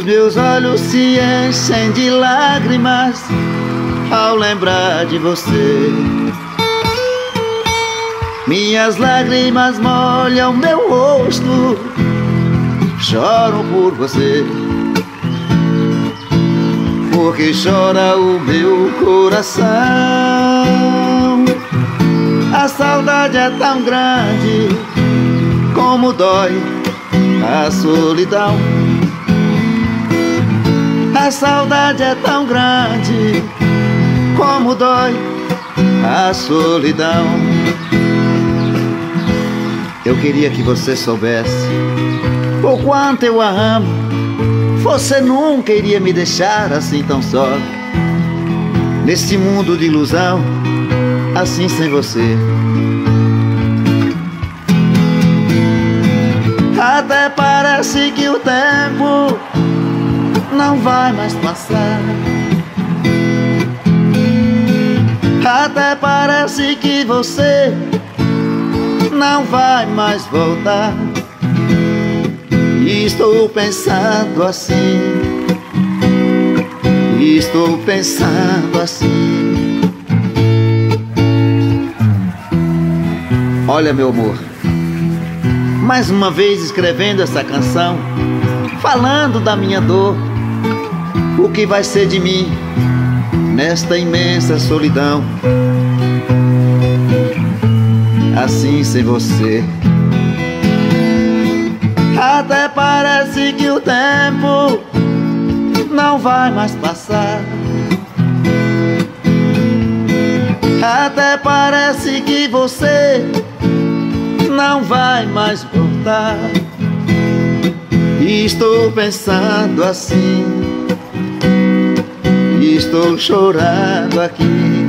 Os meus olhos se enchem de lágrimas ao lembrar de você. Minhas lágrimas molham meu rosto, choro por você. Porque chora o meu coração. A saudade é tão grande, como dói a solidão. A saudade é tão grande, como dói a solidão. Eu queria que você soubesse o quanto eu a amo. Você nunca iria me deixar assim tão só, neste mundo de ilusão, assim sem você. Até parece que o tempo não vai mais passar. Até parece que você não vai mais voltar. Estou pensando assim, estou pensando assim. Olha, meu amor, mais uma vez escrevendo essa canção, falando da minha dor. O que vai ser de mim nesta imensa solidão, assim sem você. Até parece que o tempo não vai mais passar. Até parece que você não vai mais voltar. Estou pensando assim, estou chorando aqui.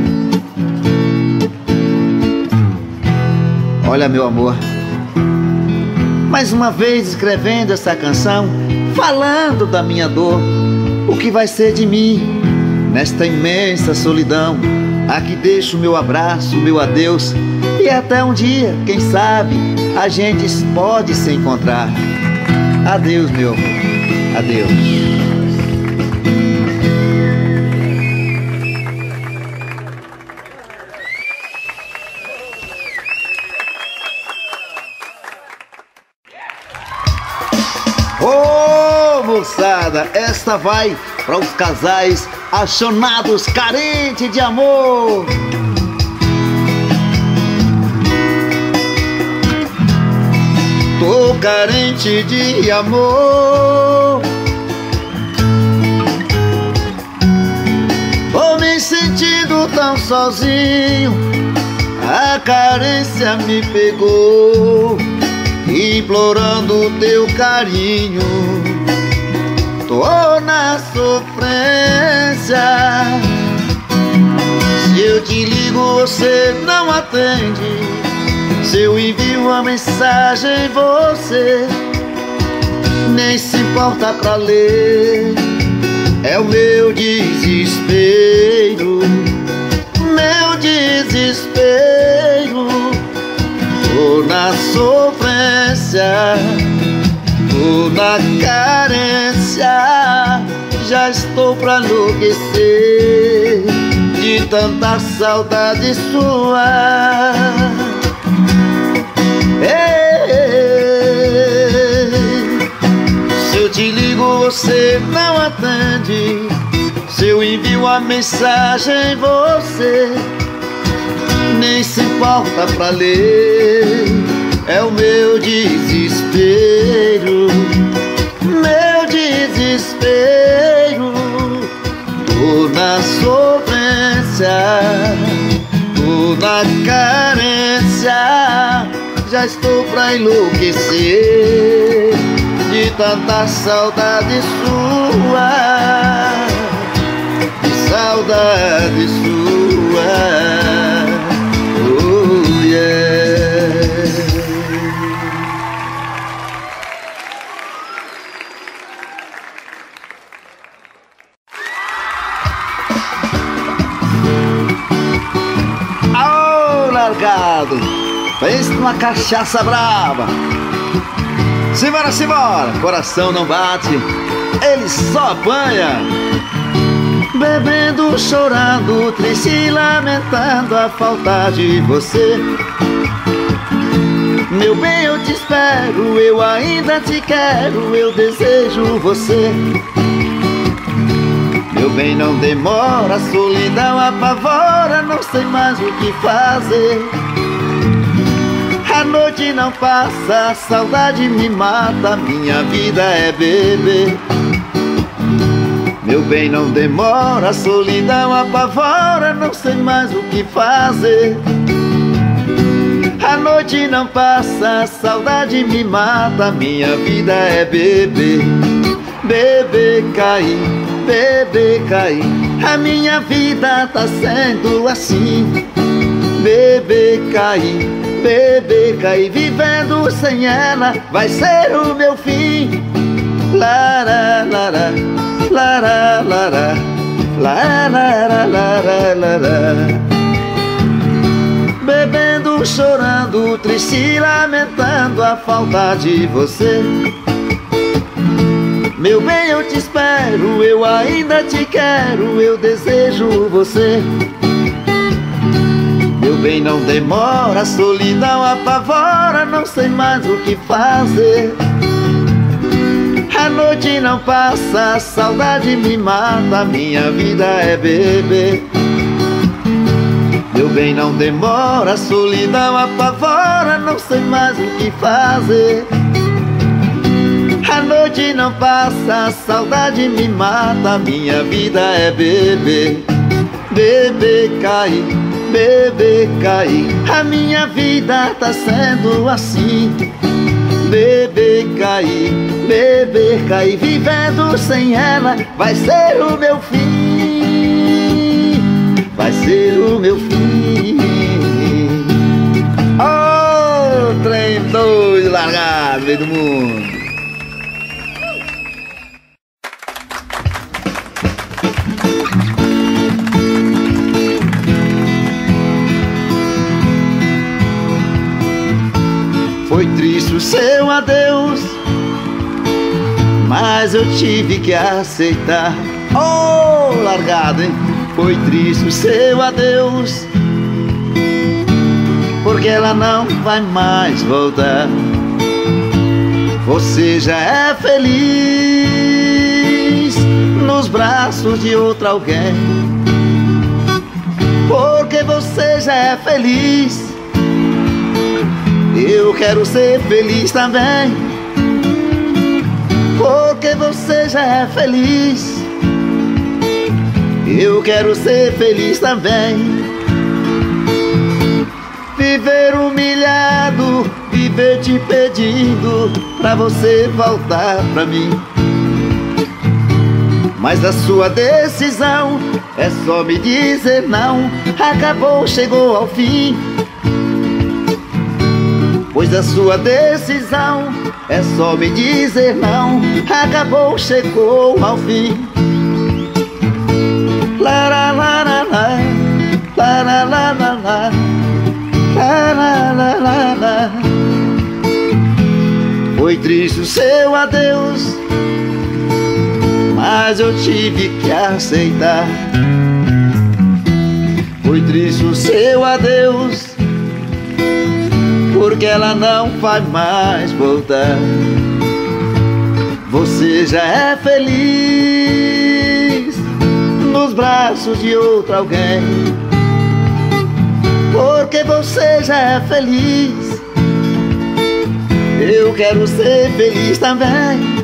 Olha, meu amor, mais uma vez escrevendo essa canção, falando da minha dor. O que vai ser de mim nesta imensa solidão? Aqui deixo meu abraço, meu adeus, e até um dia, quem sabe, a gente pode se encontrar. Adeus, meu amor, adeus. Ô, moçada, esta vai para os casais apaixonados, carentes de amor. Tô carente de amor, tô me sentindo tão sozinho. A carência me pegou, implorando teu carinho. Tô na sofrência. Se eu te ligo, você não atende. Se eu envio uma mensagem, você nem se importa pra ler. É o meu desespero, meu desespero. Tô na sofrência, tô na carência. Já estou pra enlouquecer de tanta saudade sua. Ei, se eu te ligo, você não atende. Se eu envio a mensagem, você nem se importa pra ler. É o meu desespero, meu desespero. Tô na sofrência, tô na carência. Já estou pra enlouquecer de tanta saudade sua, de saudade sua. Oh, yeah. Ô, largado, pense numa cachaça brava. Simbora, simbora, coração não bate. ele só apanha. Bebendo, chorando, triste, lamentando a falta de você. Meu bem, eu te espero, eu ainda te quero, eu desejo você. Meu bem, não demora, a solidão apavora, não sei mais o que fazer. A noite não passa, a saudade me mata, minha vida é beber. Meu bem, não demora, a solidão apavora, não sei mais o que fazer. A noite não passa, a saudade me mata, minha vida é beber. Beber, cair, beber, cair, a minha vida tá sendo assim. Beber, cair, vivendo sem ela vai ser o meu fim. Lara, lara, lara, lara, lara, lara, lara. Bebendo, chorando, triste, lamentando a falta de você. Meu bem, eu te espero, eu ainda te quero, eu desejo você. Meu bem, não demora, a solidão apavora, não sei mais o que fazer. A noite não passa, a saudade me mata, minha vida é beber. Meu bem, não demora, a solidão apavora, não sei mais o que fazer. A noite não passa, a saudade me mata, minha vida é beber. Beber, cair, a minha vida tá sendo assim. Beber, cair, vivendo sem ela vai ser o meu fim. Vai ser o meu fim. Oh, trem doido largado no meio do mundo. Foi triste o seu adeus, mas eu tive que aceitar. Oh, largado, hein? Foi triste o seu adeus, porque ela não vai mais voltar. Você já é feliz nos braços de outro alguém, porque você já é feliz. Eu quero ser feliz também, porque você já é feliz. Eu quero ser feliz também. Viver humilhado, viver te pedindo pra você voltar pra mim. Mas a sua decisão é só me dizer não. Acabou, chegou ao fim. Pois a sua decisão é só me dizer não. Acabou, chegou ao fim. La la la la la, la la la la la, la la la la la. Foi triste o seu adeus, mas eu tive que aceitar. Foi triste o seu adeus, porque ela não vai mais voltar. Você já é feliz nos braços de outro alguém, porque você já é feliz. Eu quero ser feliz também,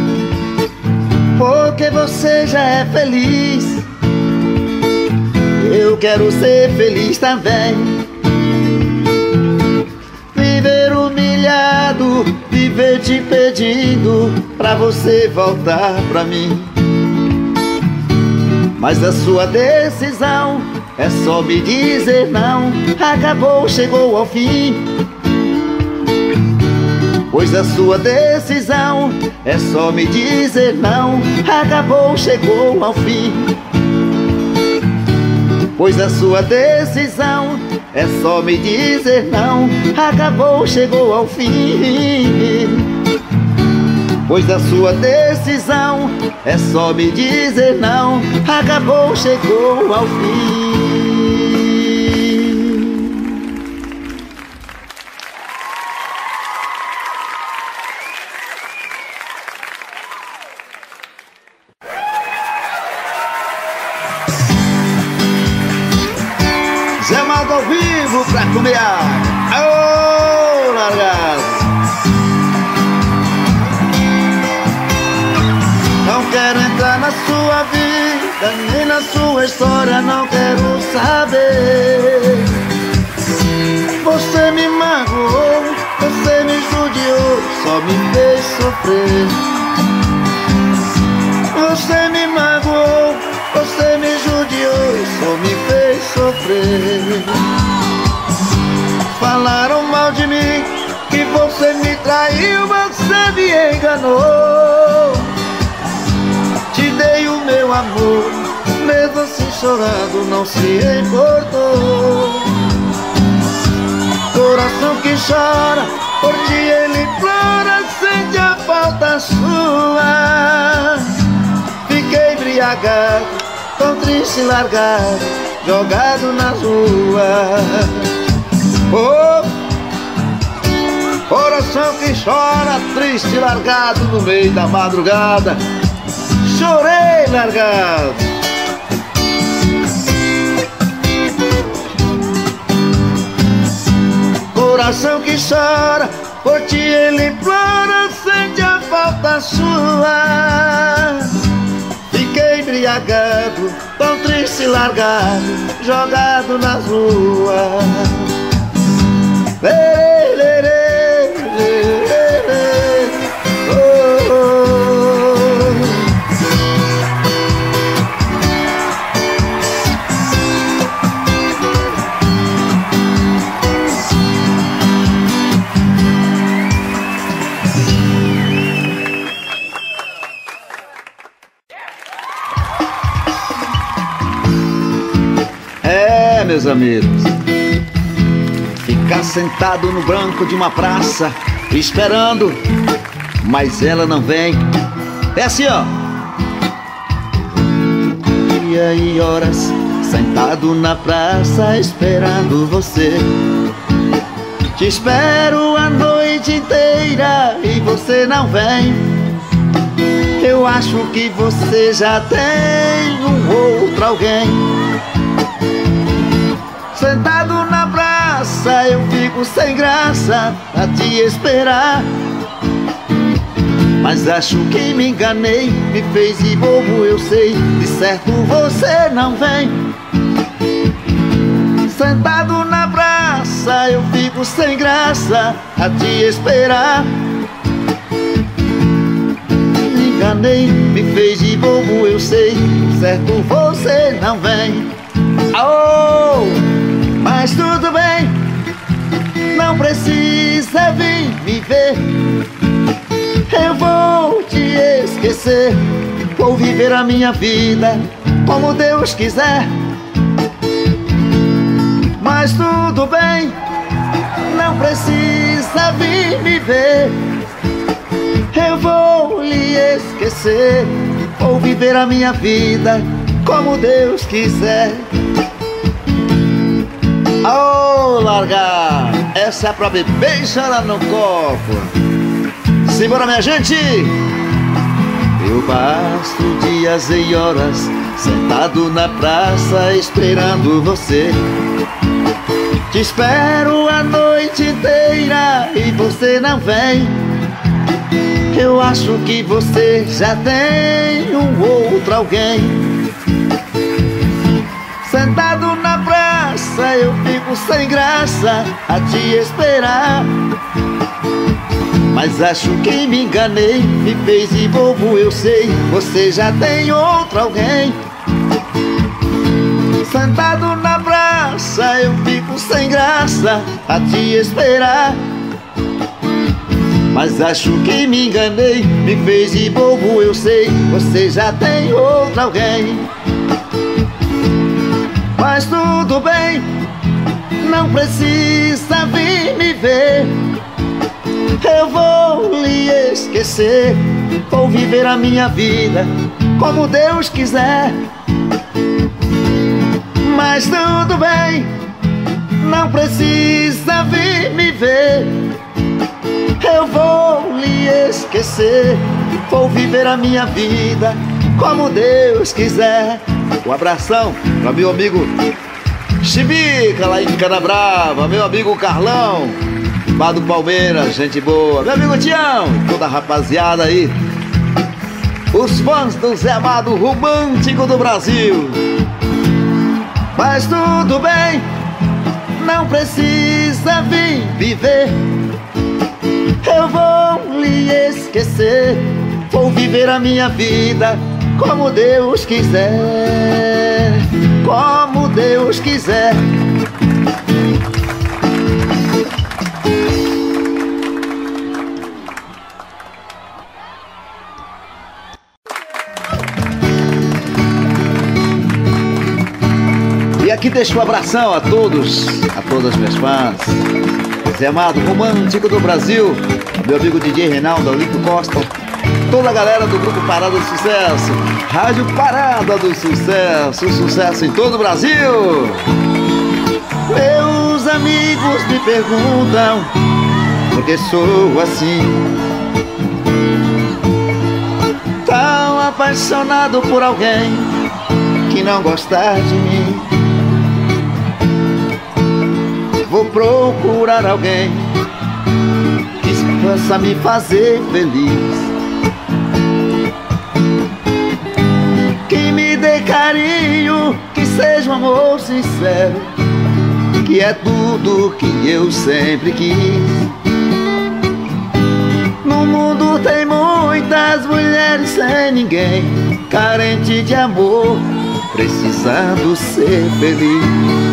porque você já é feliz. Eu quero ser feliz também. Viver humilhado, viver te pedindo pra você voltar pra mim. Mas a sua decisão é só me dizer não. Acabou, chegou ao fim. Pois a sua decisão é só me dizer não. Acabou, chegou ao fim. Pois a sua decisão é só me dizer não. Acabou, chegou ao fim. pois a sua decisão é só me dizer não. Acabou, chegou ao fim. Zé Amado ao vivo pra comer água. Aô, largado! Não quero entrar na sua vida, nem na sua história, não quero saber. Você me magoou, você me judiou, só me fez sofrer. Você me magoou, você me judiou, só me fez sofrer. Falaram mal de mim, que você me traiu, você me enganou. Te dei o meu amor, mesmo assim chorando não se importou. Coração que chora, por ti ele implora, sente a falta sua. Fiquei embriagado, tão triste e largado, jogado nas ruas. Oh, coração que chora, triste e largado no meio da madrugada. Chorei largado. Coração que chora, por ti ele implora, sente a falta sua. Fiquei embriagado, tão triste e largado, jogado nas ruas. Lê, lê, lê, lê, lê, lê. Oh, oh. Meus amigos, ficar sentado no banco de uma praça esperando, mas ela não vem. É assim, ó. Dia e horas sentado na praça esperando você. Te espero a noite inteira e você não vem. Eu acho que você já tem um outro alguém. Sentado na praça eu fico sem graça a te esperar, mas acho que me enganei, me fez de bobo, eu sei, de certo você não vem. Sentado na praça eu fico sem graça a te esperar, me enganei, me fez de bobo, eu sei, de certo você não vem. Oh! Mas tudo bem, não precisa vir me ver. Eu vou te esquecer, vou viver a minha vida como Deus quiser. Mas tudo bem, não precisa vir me ver. Eu vou lhe esquecer, vou viver a minha vida como Deus quiser. Oh, largar! Essa é pra beber e chorar no copo. Simbora, minha gente! Eu passo dias e horas sentado na praça esperando você. Te espero a noite inteira e você não vem. Eu acho que você já tem um outro alguém. Sentado na praça eu fico sem graça a te esperar, mas acho que me enganei, me fez de bobo, eu sei, você já tem outro alguém. Sentado na praça eu fico sem graça a te esperar, mas acho que me enganei, me fez de bobo, eu sei, você já tem outro alguém. Mas tudo bem, não precisa vir me ver. Eu vou lhe esquecer, vou viver a minha vida como Deus quiser. Mas tudo bem, não precisa vir me ver. Eu vou lhe esquecer, vou viver a minha vida como Deus quiser. Um abração para meu amigo Chibica lá em Canabrava, meu amigo Carlão lá do Palmeiras, gente boa, meu amigo Tião, toda a rapaziada aí, os fãs do Zé Amado romântico do Brasil. Mas tudo bem, não precisa vir viver. Eu vou lhe esquecer, vou viver a minha vida como Deus quiser, como Deus quiser. E aqui deixo um abração a todos, a todas as minhas fãs. Zé Amado, romântico do Brasil, meu amigo DJ Reinaldo, Olímpio Costa, toda a galera do Grupo Parada do Sucesso, Rádio Parada do Sucesso, sucesso em todo o Brasil. Meus amigos me perguntam por que sou assim, tão apaixonado por alguém que não gostar de mim. Vou procurar alguém que possa me fazer feliz, que me dê carinho, que seja um amor sincero, que é tudo que eu sempre quis. No mundo tem muitas mulheres sem ninguém, carente de amor, precisando ser feliz.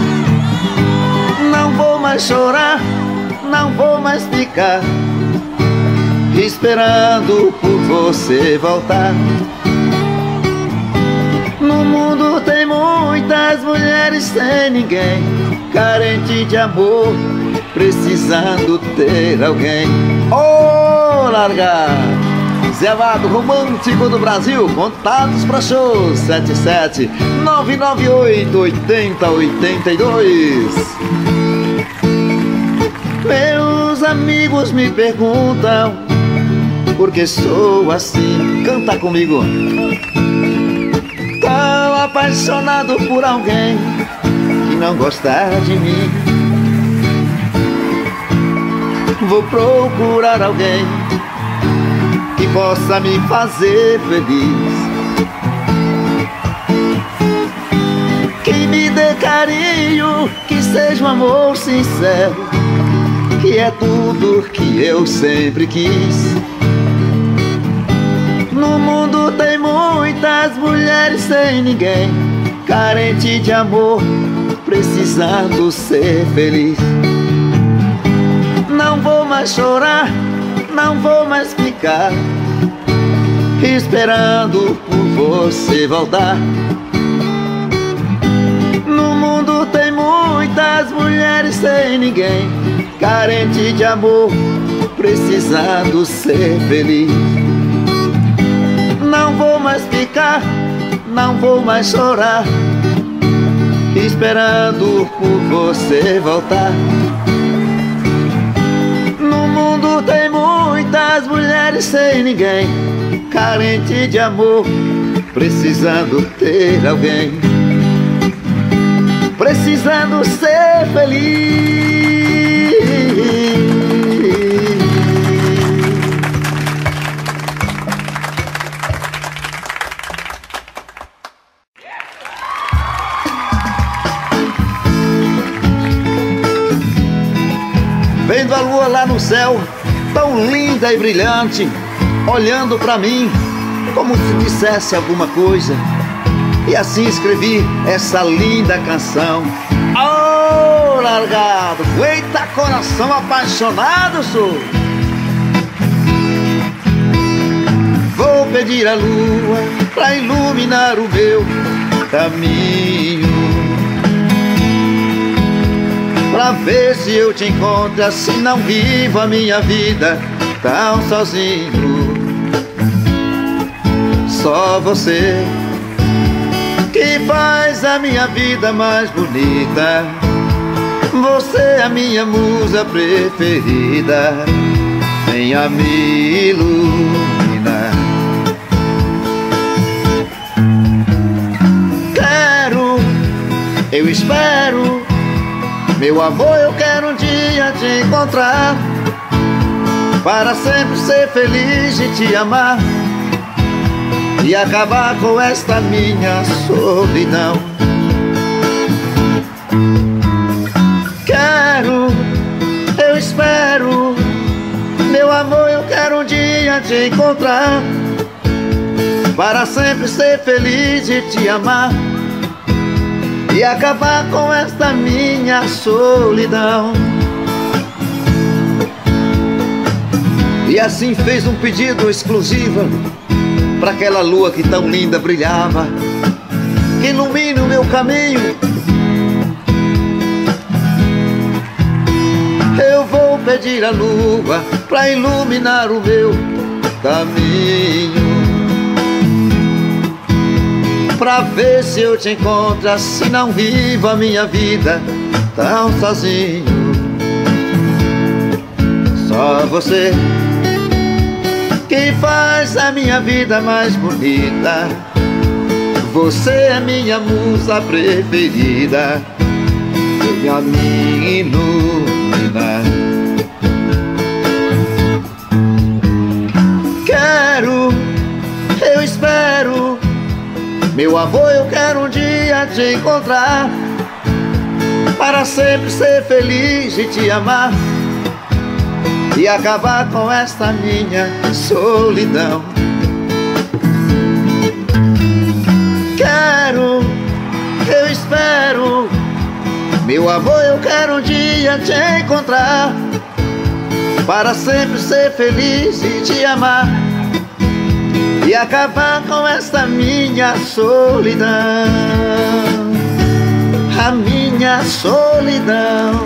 Não vou mais chorar, não vou mais ficar esperando por você voltar. No mundo tem muitas mulheres sem ninguém, carente de amor, precisando ter alguém. Oh, largar! Zé Amado, romântico do Brasil, contatos para shows 77 998 80 82. Meus amigos me perguntam por que sou assim. Canta comigo. Tão apaixonado por alguém que não gostar de mim. Vou procurar alguém que possa me fazer feliz, que me dê carinho, que seja um amor sincero, que é tudo que eu sempre quis. No mundo tem muitas mulheres sem ninguém, carente de amor, precisando ser feliz. Não vou mais chorar, não vou mais ficar esperando por você voltar. No mundo tem muitas mulheres sem ninguém, carente de amor, precisando ser feliz. Não vou mais ficar, não vou mais chorar esperando por você voltar. No mundo tem muitas mulheres sem ninguém, carente de amor, precisando ter alguém, precisando ser feliz. Vendo a lua lá no céu, tão linda e brilhante, olhando pra mim como se dissesse alguma coisa, e assim escrevi essa linda canção. Oh, largado, eita coração apaixonado sou. Vou pedir a lua pra iluminar o meu caminho, pra ver se eu te encontro, assim não vivo a minha vida tão sozinho. só você que faz a minha vida mais bonita. Você é a minha musa preferida, venha me iluminar. Quero, eu espero, meu amor, eu quero um dia te encontrar, para sempre ser feliz e te amar, e acabar com esta minha solidão. Quero, eu espero, meu amor, eu quero um dia te encontrar, para sempre ser feliz e te amar, e acabar com esta minha solidão. E assim fez um pedido exclusivo para aquela lua que tão linda brilhava, que ilumine o meu caminho. Eu vou pedir a lua para iluminar o meu caminho, pra ver se eu te encontro, assim não vivo a minha vida tão sozinho. Só você que faz a minha vida mais bonita, você é minha musa preferida, venha me iluminar. Quero, eu espero, meu amor, eu quero um dia te encontrar, para sempre ser feliz e te amar, e acabar com esta minha solidão. Quero, eu espero, meu amor, eu quero um dia te encontrar, para sempre ser feliz e te amar, e acabar com esta minha solidão, a minha solidão.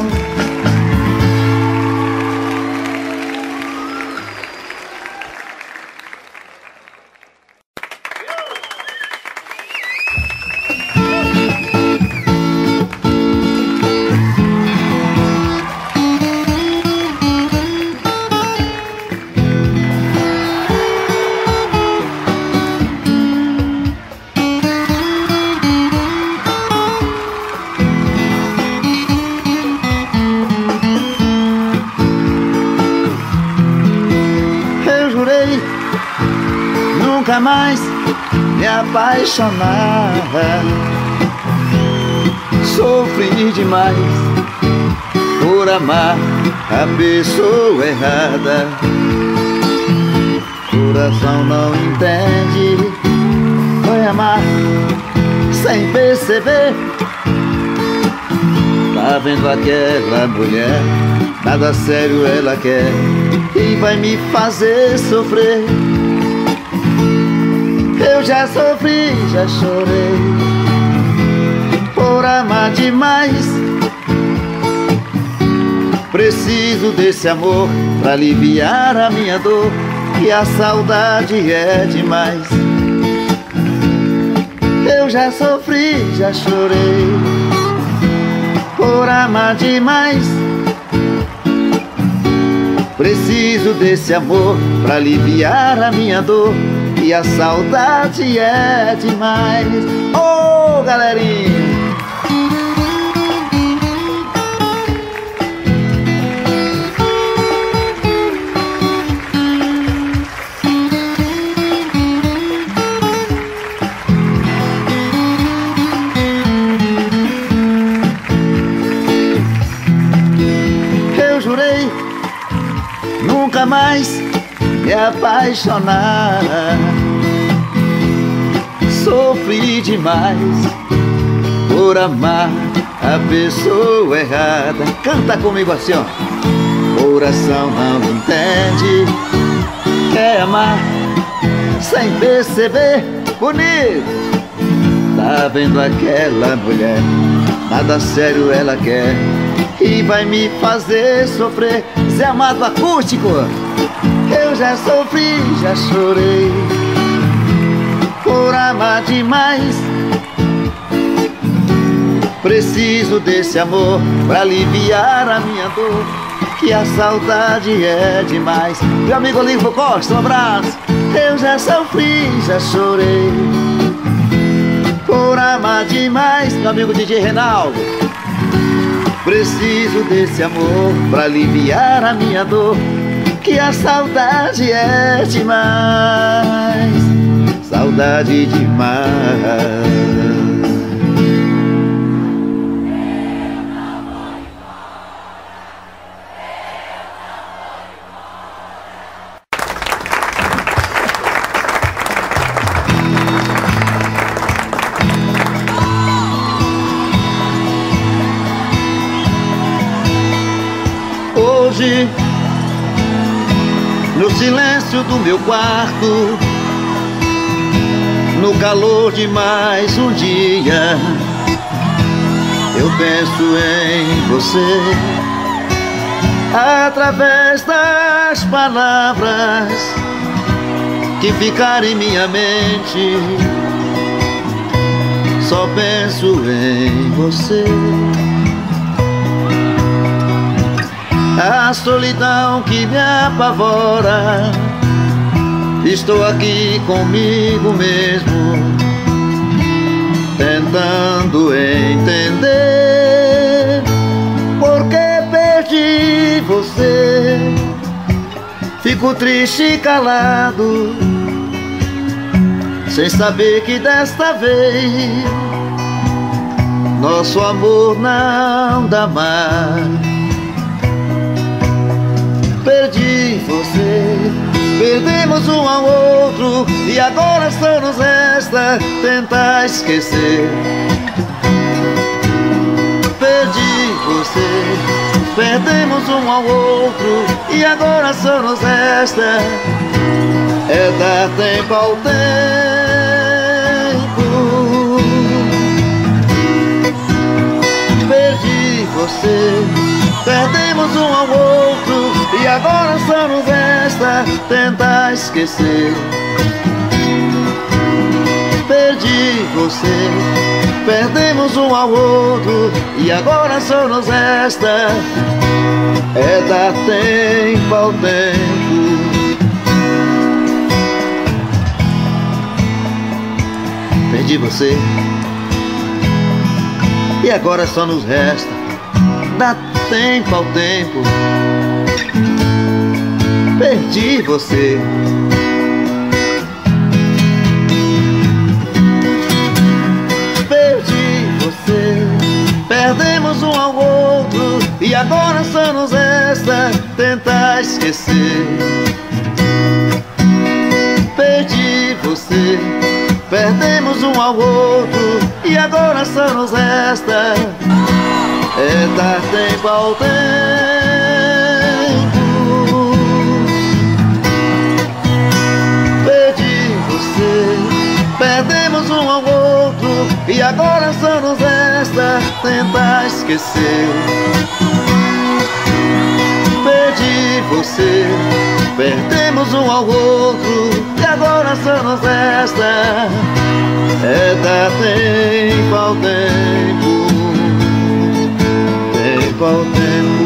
Nunca mais me apaixonar, sofri demais por amar a pessoa errada. Coração não entende, foi amar sem perceber. Tá vendo aquela mulher, nada sério ela quer, e vai me fazer sofrer. Eu já sofri, já chorei por amar demais. Preciso desse amor pra aliviar a minha dor, e a saudade é demais. Eu já sofri, já chorei por amar demais. Preciso desse amor pra aliviar a minha dor, e a saudade é demais. Ô, galerinha! Eu jurei nunca mais me apaixonar, sofri demais por amar a pessoa errada. Canta comigo assim, ó. Coração não entende, quer amar sem perceber. Bonito! Tá vendo aquela mulher, nada sério ela quer, e vai me fazer sofrer. Zé Amado Acústico. Eu já sofri, já chorei por amar demais. Preciso desse amor pra aliviar a minha dor, que a saudade é demais. Meu amigo Olívio Costa, um abraço. Eu já sofri, já chorei por amar demais. Meu amigo DJ Reinaldo. Preciso desse amor pra aliviar a minha dor, que a saudade é demais. Saudade demais. Hoje, no silêncio do meu quarto, no calor de mais um dia, eu penso em você, através das palavras que ficaram em minha mente. Só penso em você. A solidão que me apavora, estou aqui comigo mesmo, tentando entender por que perdi você. Fico triste e calado, sem saber que desta vez nosso amor não dá mais. Perdi você, perdemos um ao outro, e agora só nos resta tentar esquecer. Perdi você, perdemos um ao outro, e agora só nos resta é dar tempo ao tempo. Perdi você, perdemos um ao outro, e agora só nos resta tentar esquecer. Perdi você, perdemos um ao outro, e agora só nos resta é dar tempo ao tempo. Perdi você, e agora só nos resta dar tempo ao tempo. Perdi você, perdi você, perdemos um ao outro, e agora só nos resta tentar esquecer. Perdi você, perdemos um ao outro, e agora só nos resta é dar tempo ao tempo. Perdi você, perdemos um ao outro, e agora só nos resta tentar esquecer. Perdi você, perdemos um ao outro, e agora só nos resta é dar tempo ao tempo. Tempo ao tempo,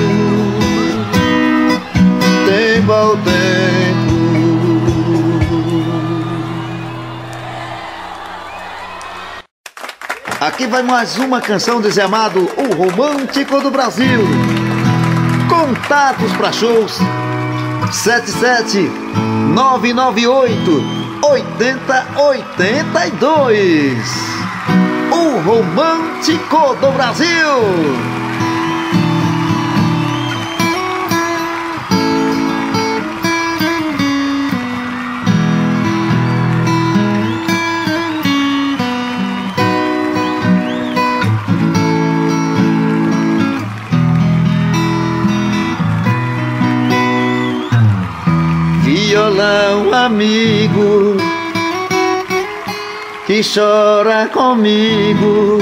tempo ao tempo. Aqui vai mais uma canção do Zé Amado, o romântico do Brasil. Contatos para shows 77998-8082. O romântico do Brasil. Violão amigo que chora comigo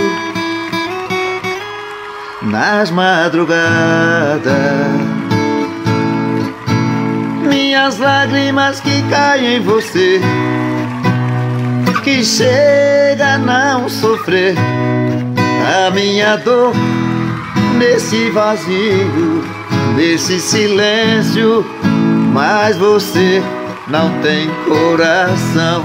nas madrugadas, minhas lágrimas que caem em você que chega a não sofrer a minha dor nesse vazio, nesse silêncio. Mas você não tem coração.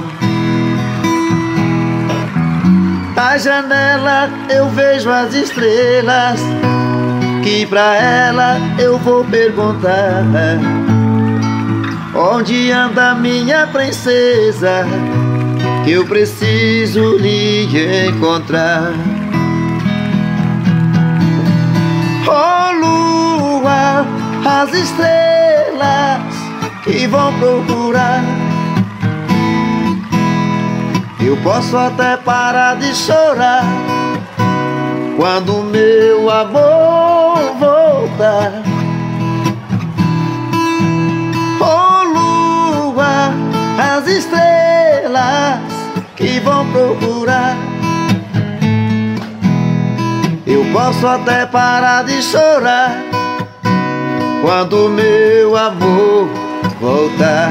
Da janela eu vejo as estrelas, que pra ela eu vou perguntar: onde anda minha princesa, que eu preciso lhe encontrar. Oh lua, as estrelas que vão procurar. Eu posso até parar de chorar quando meu amor voltar. Oh lua, as estrelas que vão procurar. Eu posso até parar de chorar quando meu amor voltar.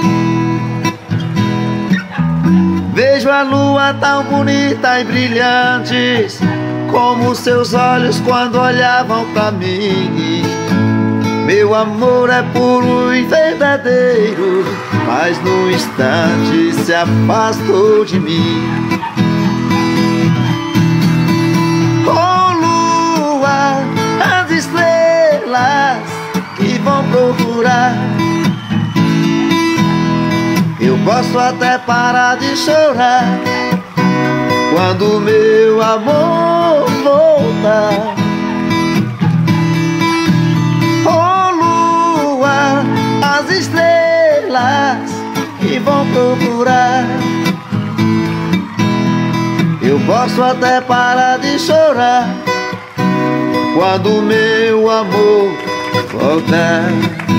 Vejo a lua tão bonita e brilhante como seus olhos quando olhavam pra mim. Meu amor é puro e verdadeiro, mas num instante se afastou de mim. Oh lua, as estrelas que vão procurar. Eu posso até parar de chorar quando meu amor voltar. Oh lua, as estrelas que vão procurar. Eu posso até parar de chorar quando meu amor voltar.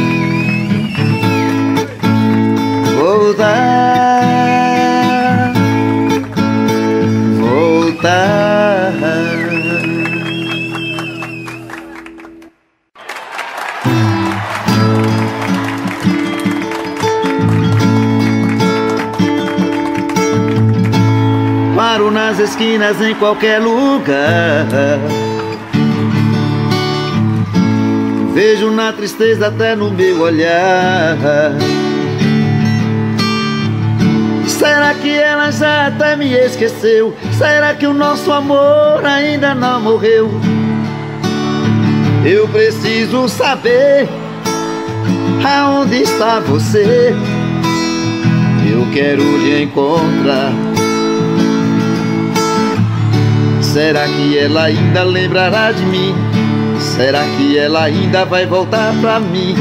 Voltar, voltar. Paro nas esquinas em qualquer lugar, vejo na tristeza até no meu olhar. Será que ela já até me esqueceu? Será que o nosso amor ainda não morreu? Eu preciso saber aonde está você. Eu quero lhe encontrar. Será que ela ainda lembrará de mim? Será que ela ainda vai voltar pra mim?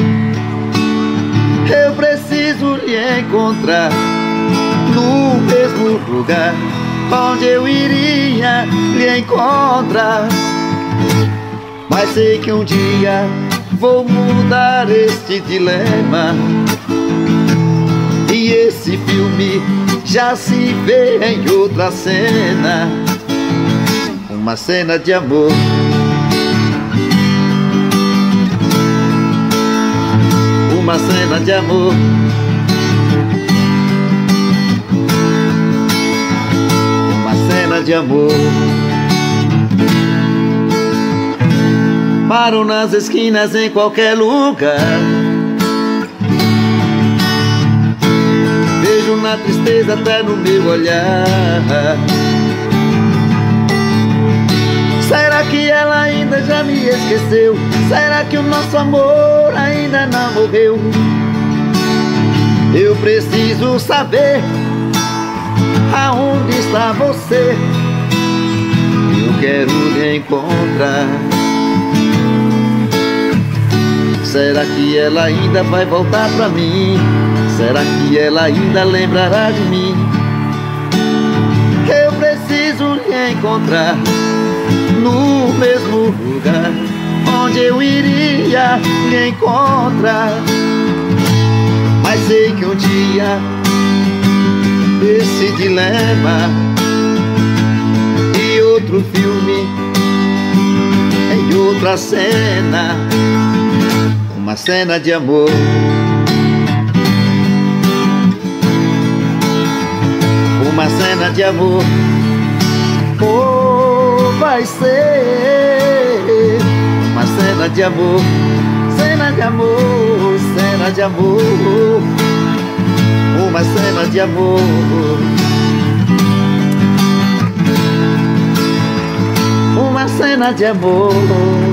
Eu preciso lhe encontrar no mesmo lugar onde eu iria lhe encontrar. Mas sei que um dia vou mudar este dilema, e esse filme já se vê em outra cena. Uma cena de amor, uma cena de amor. De amor. Paro nas esquinas em qualquer lugar, vejo na tristeza até no meu olhar. Será que ela ainda já me esqueceu? Será que o nosso amor ainda não morreu? Eu preciso saber aonde está você. Eu quero lhe encontrar. Será que ela ainda vai voltar pra mim? Será que ela ainda lembrará de mim? Eu preciso lhe encontrar no mesmo lugar onde eu iria lhe encontrar. Mas sei que um dia esse dilema e outro filme em outra cena, uma cena de amor, uma uma cena de amor. Oh, vai ser uma cena de amor, cena de amor, cena de amor, uma cena de amor. Uma cena de amor.